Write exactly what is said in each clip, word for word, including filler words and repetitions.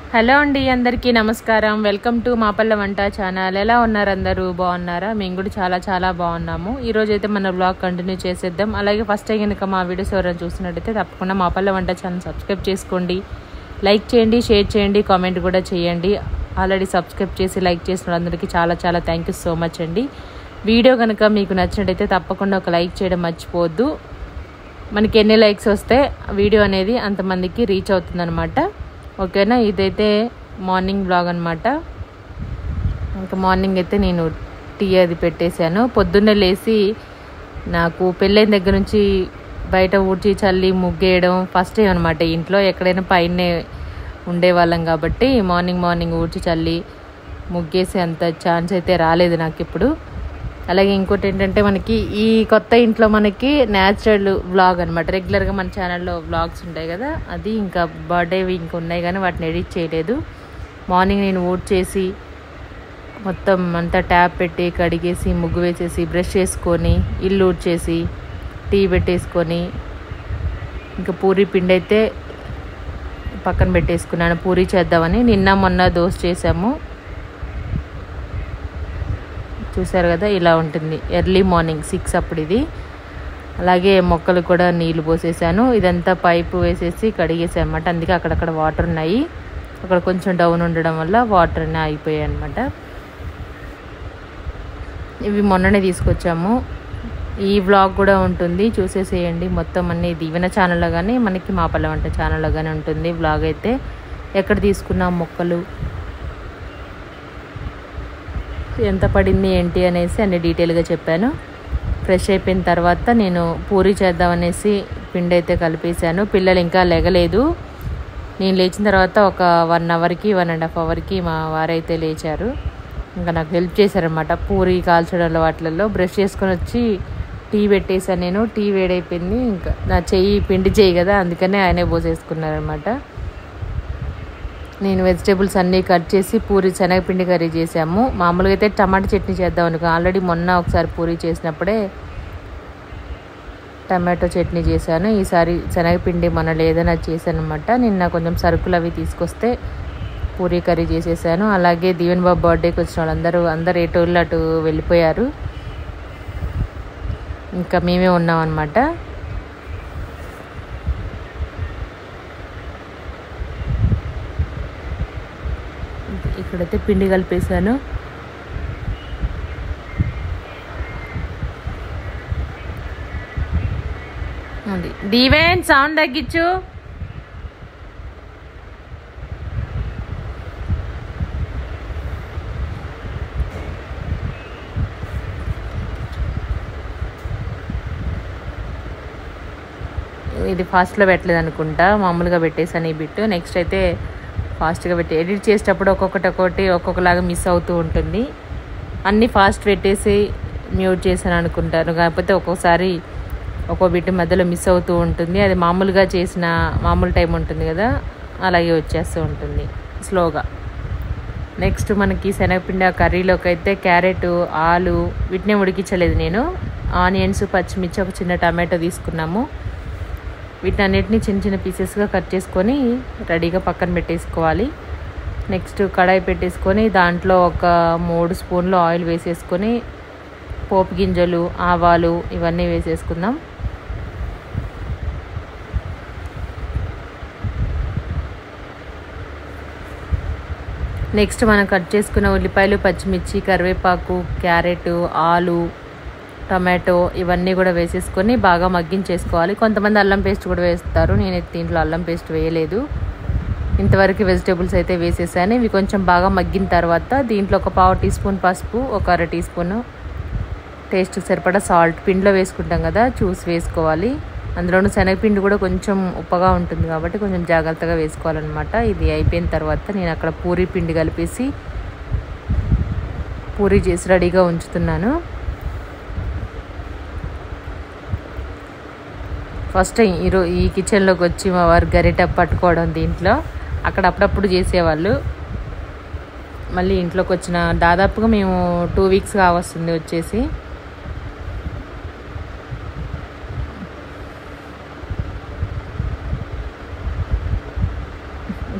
Hello అండి, అందరికీ నమస్కారం. వెల్కమ్ టు మాపల్ల వంట ఛానల్. ఎలా ఉన్నారు అందరూ? బాగున్నారా? మేము కూడా చాలా చాలా బాగున్నాము. ఈరోజు అయితే మన బ్లాగ్ కంటిన్యూ చేసేద్దాం. అలాగే ఫస్ట్ టైం కనుక మా వీడియోస్ ఎవరైనా చూసినట్టయితే తప్పకుండా మాపల్ల వంట ఛానల్ సబ్స్క్రైబ్ చేసుకోండి, లైక్ చేయండి, షేర్ చేయండి, కామెంట్ కూడా చేయండి. ఆల్రెడీ సబ్స్క్రైబ్ చేసి లైక్ చేసిన అందరికీ చాలా చాలా థ్యాంక్ యూ సో మచ్ అండి. వీడియో కనుక మీకు నచ్చినట్టయితే తప్పకుండా ఒక లైక్ చేయడం మర్చిపోవద్దు. మనకి ఎన్ని లైక్స్ వస్తే వీడియో అనేది అంతమందికి రీచ్ అవుతుంది అనమాట. ఓకేనా? ఇదైతే మార్నింగ్ బ్లాగ్ అనమాట. ఇంకా మార్నింగ్ అయితే నేను టీ అది పెట్టేశాను. పొద్దున్నే లేచి నాకు పెళ్ళైన దగ్గర నుంచి బయట ఊడ్చి చల్లి ముగ్గేయడం ఫస్ట్ టైం అనమాట. ఇంట్లో ఎక్కడైనా పైనే ఉండేవాళ్ళం కాబట్టి మార్నింగ్ మార్నింగ్ ఊడ్చి చల్లి ముగ్గేసే అంత ఛాన్స్ అయితే రాలేదు నాకు ఇప్పుడు. అలాగే ఇంకోటి ఏంటంటే, మనకి ఈ కొత్త ఇంట్లో మనకి న్యాచురల్ వ్లాగ్ అనమాట. రెగ్యులర్గా మన ఛానల్లో వ్లాగ్స్ ఉంటాయి కదా, అది ఇంకా బర్త్డేవి ఇంకా ఉన్నాయి కానీ వాటిని ఎడిట్ చేయలేదు. మార్నింగ్ నేను ఊడ్ చేసి మొత్తం అంతా ట్యాప్ పెట్టి కడిగేసి ముగ్గు వేసేసి బ్రష్ చేసుకొని ఇల్లు ఊడ్ చేసి టీ పెట్టేసుకొని ఇంకా పూరీ పిండి అయితే పక్కన పెట్టేసుకున్నాను. పూరీ చేద్దామని నిన్న మొన్న దోశ చేసాము. చూసారు కదా, ఇలా ఉంటుంది ఎర్లీ మార్నింగ్ సిక్స్ అప్పుడు ఇది. అలాగే మొక్కలు కూడా నీళ్లు పోసేసాను. ఇదంతా పైపు వేసేసి కడిగేసాను అనమాట. అందుకే అక్కడక్కడ వాటర్ ఉన్నాయి. అక్కడ కొంచెం డౌన్ ఉండడం వల్ల వాటర్ అన్నీ ఆగిపోయాయి అనమాట. ఇవి మొన్ననే తీసుకొచ్చాము. ఈ వ్లాగ్ కూడా ఉంటుంది, చూసేసేయండి. మొత్తం అన్ని దీవెన ఛానల్లో కానీ మనకి మాపల్ల వంట ఛానల్లో కానీ ఉంటుంది వ్లాగ్. అయితే ఎక్కడ తీసుకున్నాం మొక్కలు, ఎంత పడింది ఏంటి అనేసి అన్ని డీటెయిల్గా చెప్పాను. ఫ్రెష్ అయిపోయిన తర్వాత నేను పూరీ చేద్దామనేసి పిండి అయితే కలిపేశాను. పిల్లలు ఇంకా లెగలేదు. నేను లేచిన తర్వాత ఒక వన్ అవర్కి వన్ అండ్ హాఫ్ అవర్కి మా వారైతే లేచారు. ఇంకా నాకు హెల్ప్ చేశారనమాట పూరీ కాల్చడంలో వాటిలలో. బ్రష్ చేసుకొని వచ్చి టీ పెట్టేశాను నేను. టీ వేడైపోయింది. ఇంకా నా చెయ్యి పిండి చెయ్యి కదా, అందుకనే ఆయనే పోసేసుకున్నారనమాట. నేను వెజిటేబుల్స్ అన్నీ కట్ చేసి పూరి శనగపిండి కర్రీ చేసాము. మామూలుగా అయితే టమాటా చట్నీ చేద్దాం అనుకో. ఆల్రెడీ మొన్న ఒకసారి పూరి చేసినప్పుడే టమాటో చట్నీ చేశాను. ఈసారి శనగపిండి మొన్న లేదని అది చేశాను అనమాట. నిన్న కొంచెం సరుకులు అవి తీసుకొస్తే పూరీ కర్రీ చేసేసాను. అలాగే దీవెన్ బాబు బర్త్డేకి వచ్చిన వాళ్ళందరూ అందరు ఏటోళ్ళు అటు వెళ్ళిపోయారు. ఇంకా మేమే ఉన్నాం అనమాట. ఇక్కడైతే పిండి కలిపేసాను. అది దీవెన్ సౌండ్ తగ్గించు. ఇది ఫాస్ట్లో పెట్టలేదు అనుకుంటా, మామూలుగా పెట్టేసాను ఈ బిట్. నెక్స్ట్ అయితే ఫాస్ట్గా పెట్టి ఎడిట్ చేసేటప్పుడు ఒక్కొక్కటి ఒక్కొక్కటి ఒక్కొక్కలాగా మిస్ అవుతూ ఉంటుంది. అన్నీ ఫాస్ట్ పెట్టేసి మ్యూట్ చేశాను అనుకుంటాను, కాకపోతే ఒక్కొక్కసారి ఒక్కో బిట్ మధ్యలో మిస్ అవుతూ ఉంటుంది. అది మామూలుగా చేసిన మామూలు టైం ఉంటుంది కదా, అలాగే వచ్చేస్తూ ఉంటుంది స్లోగా. నెక్స్ట్ మనకి శనగపిండి కర్రీలోకి అయితే క్యారెట్, ఆలు వీటినే ఉడికించలేదు నేను. ఆనియన్స్, పచ్చిమిర్చి, ఒక చిన్న టమాటో తీసుకున్నాము. వీటిని అన్నిటిని చిన్న చిన్న పీసెస్గా కట్ చేసుకొని రెడీగా పక్కన పెట్టేసుకోవాలి. నెక్స్ట్ కడాయి పెట్టేసుకొని దాంట్లో ఒక మూడు స్పూన్లు ఆయిల్ వేసేసుకొని పోపు గింజలు, ఆవాలు ఇవన్నీ వేసేసుకుందాం. నెక్స్ట్ మనం కట్ చేసుకున్న ఉల్లిపాయలు, పచ్చిమిర్చి, కరివేపాకు, క్యారెట్, ఆలు, టమాటో ఇవన్నీ కూడా వేసేసుకొని బాగా మగ్గించేసుకోవాలి. కొంతమంది అల్లం పేస్ట్ కూడా వేస్తారు, నేను దీంట్లో అల్లం పేస్ట్ వేయలేదు. ఇంతవరకు వెజిటేబుల్స్ అయితే వేసేసాను. ఇవి కొంచెం బాగా మగ్గిన తర్వాత దీంట్లో ఒక పావు టీ స్పూన్ పసుపు, ఒక అర టీ స్పూన్ టేస్ట్కి సరిపడా సాల్ట్ పిండిలో వేసుకుంటాం కదా, చూసి వేసుకోవాలి. అందులోనూ శనగపిండి కూడా కొంచెం ఉప్పగా ఉంటుంది కాబట్టి కొంచెం జాగ్రత్తగా వేసుకోవాలన్నమాట. ఇది అయిపోయిన తర్వాత నేను అక్కడ పూరీ పిండి కలిపేసి పూరీ చేసి రెడీగా ఉంచుతున్నాను. ఫస్ట్ టైం ఈరో ఈ కిచెన్లోకి వచ్చి మా వారు గరిట పట్టుకోవడం. దీంట్లో అక్కడ అప్పుడప్పుడు చేసేవాళ్ళు. మళ్ళీ ఇంట్లోకి వచ్చిన దాదాపుగా మేము టూ వీక్స్ కావస్తుంది వచ్చేసి.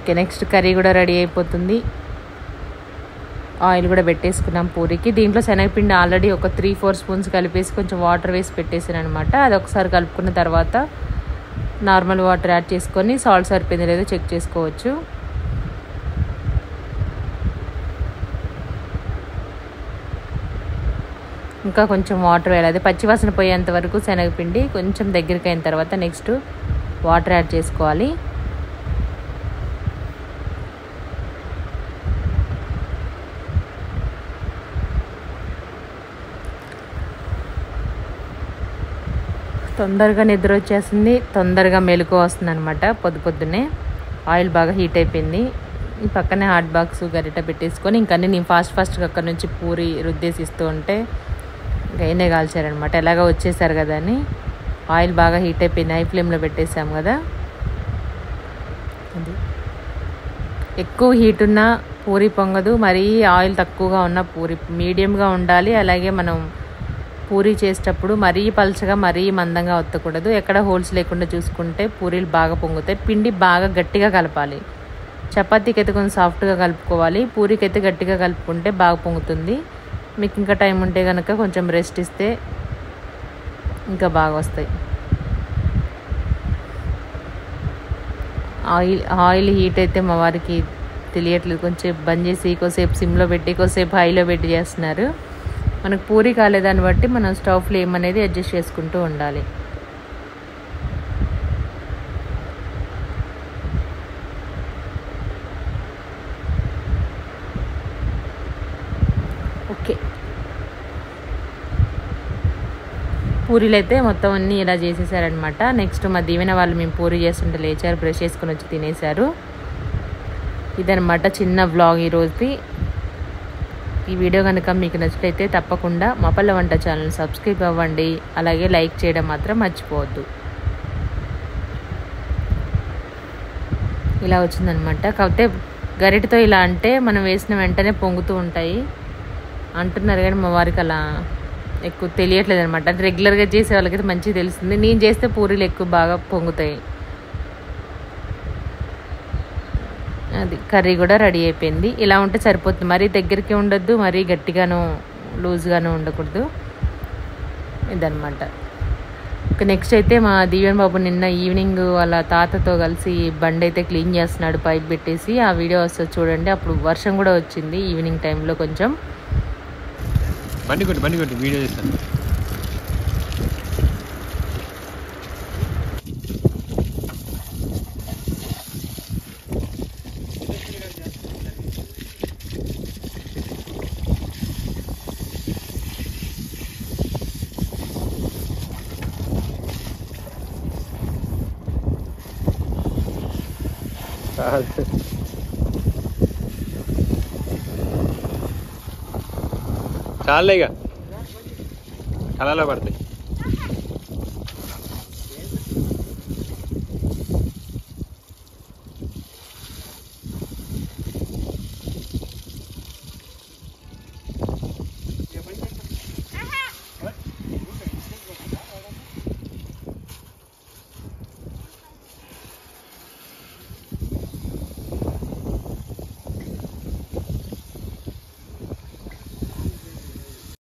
ఓకే, నెక్స్ట్ కర్రీ కూడా రెడీ అయిపోతుంది. ఆయిల్ కూడా పెట్టేసుకున్నాం పూరికి. దీంట్లో శనగపిండి ఆల్రెడీ ఒక త్రీ ఫోర్ స్పూన్స్ కలిపేసి కొంచెం వాటర్ వేసి పెట్టేసాను అనమాట. అది ఒకసారి కలుపుకున్న తర్వాత నార్మల్ వాటర్ యాడ్ చేసుకొని సాల్ట్ సరిపోయింది లేదో చెక్ చేసుకోవచ్చు. ఇంకా కొంచెం వాటర్ వేయాలి, పచ్చివాసన పోయేంత వరకు శనగపిండి కొంచెం దగ్గరికి అయిన తర్వాత నెక్స్ట్ వాటర్ యాడ్ చేసుకోవాలి. తొందరగా నిద్ర వచ్చేస్తుంది, తొందరగా మెలకువ వస్తుంది అనమాట. పొద్దు పొద్దున్నే ఆయిల్ బాగా హీట్ అయిపోయింది. ఈ పక్కనే హాట్ బాక్స్ గరిట పెట్టేసుకొని ఇంకా నేను ఫాస్ట్ ఫాస్ట్గా అక్కడ నుంచి పూరి రుద్దేసి ఇస్తూ ఉంటే ఇంకా అయినే కాల్చారనమాట. ఎలాగో వచ్చేసారు కదా అని ఆయిల్ బాగా హీట్ అయిపోయింది. హై ఫ్లేమ్లో పెట్టేసాం కదా. అది ఎక్కువ హీట్ ఉన్న పూరి పొంగదు, మరీ ఆయిల్ తక్కువగా ఉన్న పూరి మీడియంగా ఉండాలి. అలాగే మనం పూరి చేసేటప్పుడు మరీ పల్చగా మరీ మందంగా ఒత్తకూడదు. ఎక్కడ హోల్స్ లేకుండా చూసుకుంటే పూరీలు బాగా పొంగుతాయి. పిండి బాగా గట్టిగా కలపాలి. చపాతీకి అయితే కొంచెం సాఫ్ట్గా కలుపుకోవాలి, పూరికి అయితే గట్టిగా కలుపుకుంటే బాగా పొంగుతుంది. మీకు ఇంకా టైం ఉంటే కనుక కొంచెం రెస్ట్ ఇస్తే ఇంకా బాగా వస్తాయి. ఆయిల్ ఆయిల్ హీట్ అయితే మా వారికి తెలియట్లేదు, కొంచెం బంద్ చేసి కొద్దిసేపు సిమ్లో పెట్టి కొద్దిసేపు హైలో పెట్టి చేస్తున్నారు. మనకు పూరి కాలేదాన్ని బట్టి మనం స్టవ్ ఫ్లేమ్ అనేది అడ్జస్ట్ చేసుకుంటూ ఉండాలి. ఓకే, పూరీలు అయితే మొత్తం అన్నీ ఇలా చేసేసారనమాట. నెక్స్ట్ మా దీవెన వాళ్ళు మేము పూరి చేస్తుంటే లేచారు, బ్రష్ చేసుకుని వచ్చి తినేశారు. ఇదనమాట చిన్న వ్లాగ్ ఈరోజుది. ఈ వీడియో కనుక మీకు నచ్చినట్లయితే తప్పకుండా మా పల్లె వంట ఛానల్ సబ్స్క్రైబ్ అవ్వండి. అలాగే లైక్ చేయడం మాత్రం మర్చిపోవద్దు. ఇలా వచ్చిందనమాట. కాకపోతే గరిటతో ఇలా అంటే మనం వేసిన వెంటనే పొంగుతూ ఉంటాయి అంటున్నారు, కానీ మా వారికి అలా ఎక్కువ తెలియట్లేదు అనమాట. అంటే రెగ్యులర్గా చేసే వాళ్ళకైతే మంచిగా తెలుస్తుంది. నేను చేస్తే పూరీలు ఎక్కువ బాగా పొంగుతాయి. అది కర్రీ కూడా రెడీ అయిపోయింది. ఇలా ఉంటే సరిపోతుంది, మరీ దగ్గరికి ఉండొద్దు, మరీ గట్టిగాను లూజ్గాను ఉండకూడదు. ఇదనమాట. ఇక నెక్స్ట్ అయితే మా దీవెన్ బాబు నిన్న ఈవినింగ్ వాళ్ళ తాతతో కలిసి బండి అయితే క్లీన్ చేస్తున్నాడు పైప్ పెట్టేసి. ఆ వీడియో వస్తుంది చూడండి. అప్పుడు వర్షం కూడా వచ్చింది ఈవినింగ్ టైంలో. కొంచెం బండి కొట్టి బండి కొట్టి వీడియో చేస్తాను. చాలేగా కళలో పడతాయి.